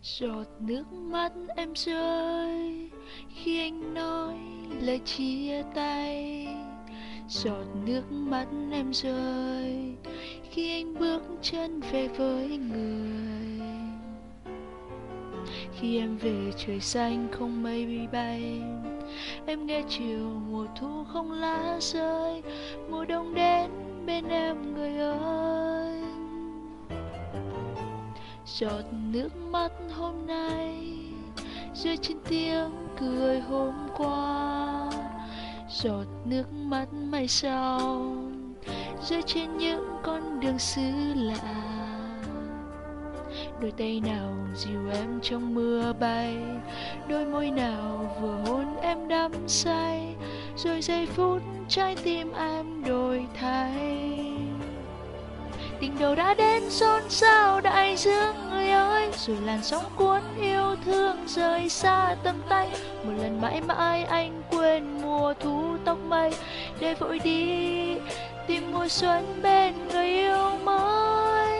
Giọt nước mắt em rơi khi anh nói lời chia tay. Giọt nước mắt em rơi khi anh bước chân về với người. Khi em về trời xanh không mây bị bay, em nghe chiều mùa thu không lá rơi. Mùa đông đến bên em người ơi. Giọt nước mắt hôm nay rơi trên tiếng cười hôm qua. Giọt nước mắt mai sau rơi trên những con đường xứ lạ. Đôi tay nào dìu em trong mưa bay, đôi môi nào vừa hôn em đắm say. Rồi giây phút trái tim em đổi thay. Tình đầu đã đến xôn xao đại dương người ơi. Rồi làn sóng cuốn yêu thương rời xa tầm tay. Một lần mãi mãi anh quên mùa thu tóc mây, để vội đi tìm mùa xuân bên người yêu mới.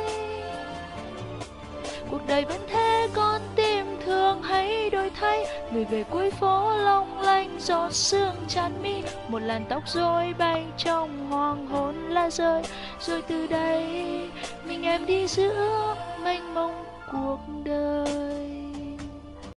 Cuộc đời vẫn thế con tim thường hay đổi thay. Người về cuối phố long lanh giọt sương tràn mi. Một làn tóc rối bay trong hoàng hôn lá rơi. Rồi từ đây mình em đi giữa mênh mông cuộc đời.